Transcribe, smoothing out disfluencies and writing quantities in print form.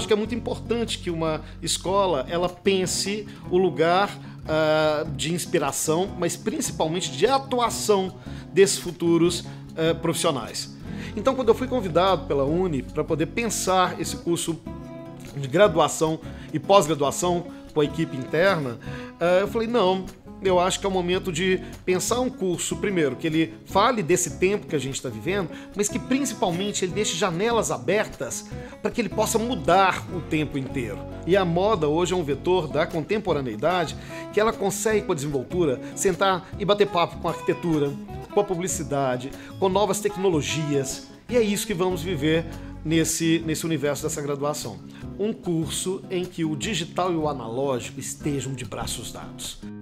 acho que é muito importante que uma escola ela pense o lugar de inspiração, mas principalmente de atuação desses futuros profissionais. Então, quando eu fui convidado pela Uni para poder pensar esse curso de graduação e pós-graduação com a equipe interna, eu falei, não, eu acho que é o momento de pensar um curso, primeiro, que ele fale desse tempo que a gente está vivendo, mas que principalmente ele deixe janelas abertas para que ele possa mudar o tempo inteiro. E a moda hoje é um vetor da contemporaneidade que ela consegue, com a desenvoltura, sentar e bater papo com a arquitetura, com a publicidade, com novas tecnologias. E é isso que vamos viver nesse universo dessa graduação. Um curso em que o digital e o analógico estejam de braços dados.